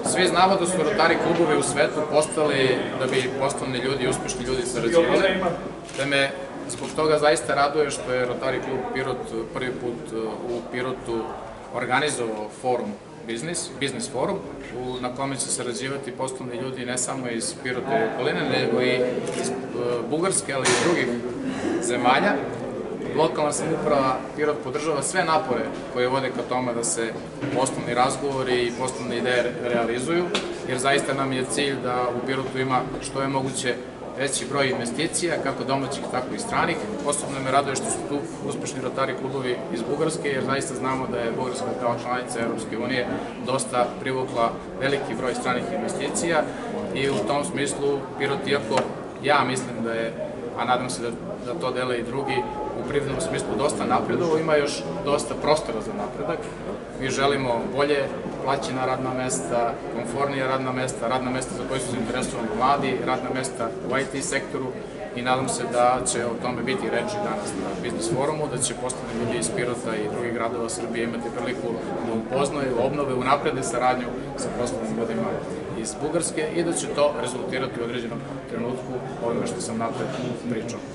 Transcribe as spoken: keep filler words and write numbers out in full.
Svi znamo da su Rotary klubovi u svetu postali, da bi poslovni ljudi i uspešni ljudi sarađivali, da me zbog toga zaista raduje što je Rotary klub Pirot prvi put u Pirotu organizovao forum biznis, biznis forum, na kome će sarađivati poslovni ljudi ne samo iz Pirota i okoline, nego i iz Bugarske, ali i iz drugih zemalja. Lokalna samouprava Pirot podržava sve napore koje vode ka tome da se poslovni razgovori i poslovne ideje realizuju, jer zaista nam je cilj da u Pirotu ima što je moguće veći broj investicija, kako domaćih, tako i stranih. Posebno me raduje što su tu uspešni Rotary klubovi iz Bugarske, jer zaista znamo da je Bugarska kao članica Evropske unije dosta privukla veliki broj stranih investicija i u tom smislu Pirot, iako ja mislim da je, a nadam se da to dele i drugi, u privrednom smislu dosta napredovo, ima još dosta prostora za napredak. Mi želimo bolje plaćena radna mesta, konfornija radna mesta, radna mesta za koje su zainteresovani mladi, radna mesta u I T sektoru i nadam se da će o tome biti reči danas na biznis forumu, da će poslovni ljudi iz Pirota i drugih gradova Srbije imati priliku da upoznaju, obnove, unaprede saradnju sa poslovnim ljudima iz Bugarske i da će to rezultirati u određenom trenutku ovime što sam napred pričao.